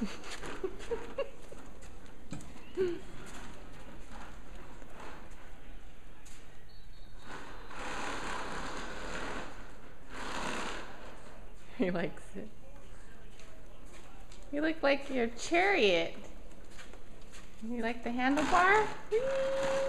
He likes it. You look like your chariot. You like the handlebar? Whee!